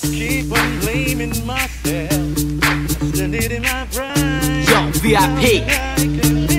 Keep on blaming myself. Still it in my pride. Yo, VIP. I can